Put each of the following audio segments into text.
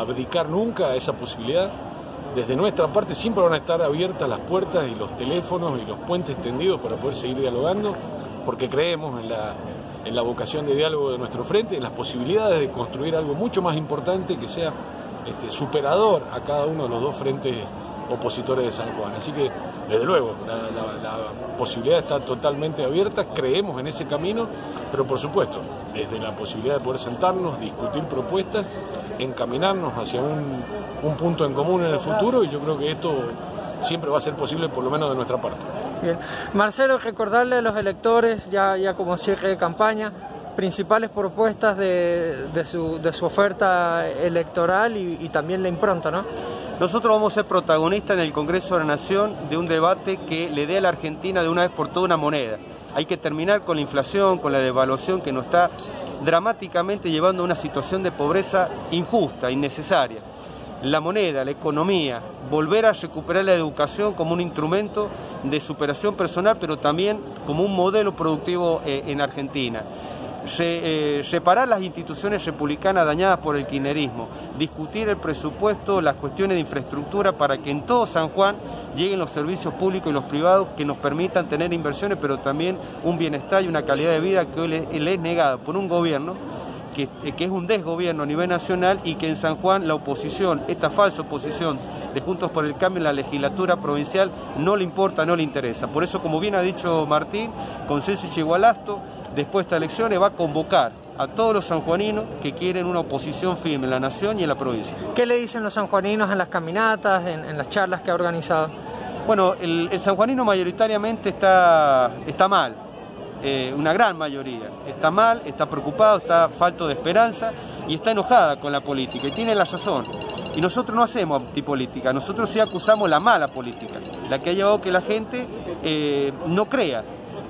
abdicar nunca a esa posibilidad. Desde nuestra parte siempre van a estar abiertas las puertas y los teléfonos y los puentes tendidos para poder seguir dialogando, porque creemos en la vocación de diálogo de nuestro frente, en las posibilidades de construir algo mucho más importante que sea superador a cada uno de los dos frentes opositores de San Juan. Así que, desde luego, la posibilidad está totalmente abierta, creemos en ese camino, pero por supuesto, desde la posibilidad de poder sentarnos, discutir propuestas, encaminarnos hacia un punto en común en el futuro, y yo creo que esto siempre va a ser posible, por lo menos de nuestra parte. Bien. Marcelo, recordarle a los electores, ya como cierre de campaña, principales propuestas de su oferta electoral y también la impronta, ¿no? Nosotros vamos a ser protagonistas en el Congreso de la Nación de un debate que le dé a la Argentina de una vez por todas una moneda. Hay que terminar con la inflación, con la devaluación que nos está dramáticamente llevando a una situación de pobreza injusta, innecesaria. La moneda, la economía, volver a recuperar la educación como un instrumento de superación personal, pero también como un modelo productivo en Argentina. Separar las instituciones republicanas dañadas por el kirchnerismo, discutir el presupuesto, las cuestiones de infraestructura para que en todo San Juan lleguen los servicios públicos y los privados que nos permitan tener inversiones, pero también un bienestar y una calidad de vida que hoy le es negada por un gobierno que es un desgobierno a nivel nacional, y que en San Juan la oposición, esta falsa oposición de Juntos por el Cambio en la legislatura provincial, no le importa, no le interesa. Por eso, como bien ha dicho Martín, Consenso Chigualasto, después de estas elecciones va a convocar a todos los sanjuaninos que quieren una oposición firme en la nación y en la provincia. ¿Qué le dicen los sanjuaninos en las caminatas, en las charlas que ha organizado? Bueno, el sanjuanino mayoritariamente está mal. Una gran mayoría está mal, está preocupado, está falto de esperanza y está enojada con la política, y tiene la razón. Y nosotros no hacemos antipolítica, nosotros sí acusamos la mala política, la que ha llevado a que la gente no crea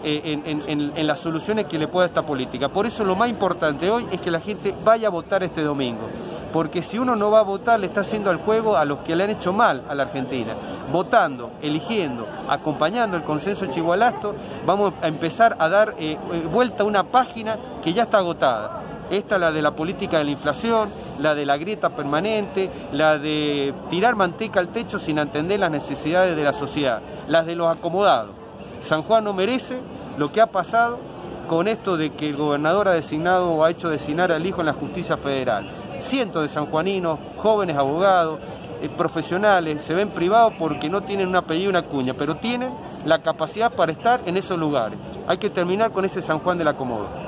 en las soluciones que le pueda esta política. Por eso lo más importante hoy es que la gente vaya a votar este domingo, porque si uno no va a votar, le está haciendo el juego a los que le han hecho mal a la Argentina. Votando, eligiendo, acompañando el Consenso Chigualasto, vamos a empezar a dar vuelta a una página que ya está agotada. Esta, la de la política de la inflación, la de la grieta permanente, la de tirar manteca al techo sin atender las necesidades de la sociedad, las de los acomodados. San Juan no merece lo que ha pasado con esto de que el gobernador ha designado o ha hecho designar al hijo en la justicia federal. Cientos de sanjuaninos, jóvenes abogados, profesionales, se ven privados porque no tienen un apellido y una cuña, pero tienen la capacidad para estar en esos lugares. Hay que terminar con ese San Juan del acomodo.